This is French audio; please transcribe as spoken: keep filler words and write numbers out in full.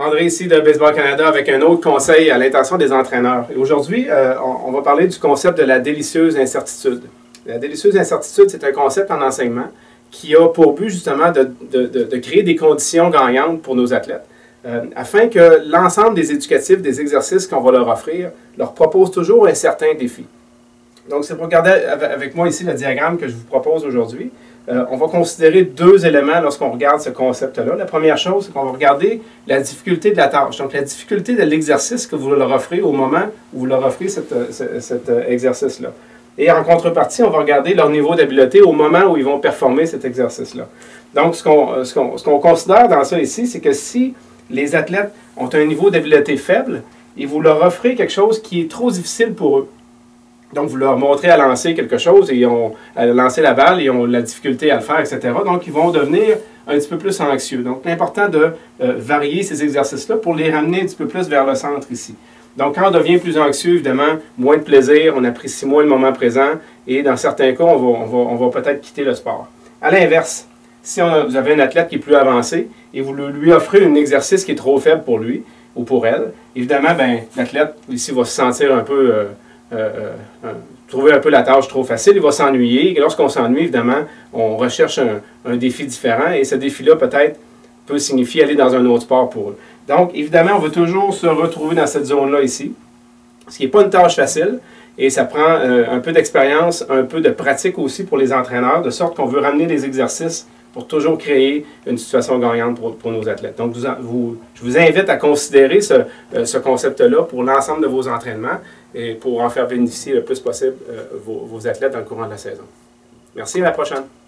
André ici de Baseball Canada avec un autre conseil à l'intention des entraîneurs. Et aujourd'hui, euh, on, on va parler du concept de la délicieuse incertitude. La délicieuse incertitude, c'est un concept en enseignement qui a pour but justement de, de, de, de créer des conditions gagnantes pour nos athlètes, euh, afin que l'ensemble des éducatifs, des exercices qu'on va leur offrir, leur propose toujours un certain défi. Donc, si vous regardez avec moi ici le diagramme que je vous propose aujourd'hui, euh, on va considérer deux éléments lorsqu'on regarde ce concept-là. La première chose, c'est qu'on va regarder la difficulté de la tâche, donc la difficulté de l'exercice que vous leur offrez au moment où vous leur offrez cet, cet, cet exercice-là. Et en contrepartie, on va regarder leur niveau d'habileté au moment où ils vont performer cet exercice-là. Donc, ce qu'on ce qu'on, ce qu'on considère dans ça ici, c'est que si les athlètes ont un niveau d'habileté faible et vous leur offrez quelque chose qui est trop difficile pour eux, donc vous leur montrez à lancer quelque chose et ils ont à lancer la balle et ils ont la difficulté à le faire, et cetera. Donc, ils vont devenir un petit peu plus anxieux. Donc, l'important de euh, varier ces exercices-là pour les ramener un petit peu plus vers le centre ici. Donc, quand on devient plus anxieux, évidemment, moins de plaisir, on apprécie moins le moment présent et dans certains cas, on va, on va, on va peut-être quitter le sport. À l'inverse, si on a, vous avez un athlète qui est plus avancé et vous lui offrez un exercice qui est trop faible pour lui ou pour elle, évidemment, ben, l'athlète ici va se sentir un peu, euh, euh, euh, trouver un peu la tâche trop facile, il va s'ennuyer. Et lorsqu'on s'ennuie, évidemment, on recherche un, un défi différent et ce défi-là peut-être peut signifier aller dans un autre sport pour eux. Donc, évidemment, on veut toujours se retrouver dans cette zone-là ici, ce qui n'est pas une tâche facile, et ça prend euh, un peu d'expérience, un peu de pratique aussi pour les entraîneurs, de sorte qu'on veut ramener des exercices pour toujours créer une situation gagnante pour, pour nos athlètes. Donc, vous, vous, je vous invite à considérer ce, euh, ce concept-là pour l'ensemble de vos entraînements et pour en faire bénéficier le plus possible euh, vos, vos athlètes dans le courant de la saison. Merci, à la prochaine.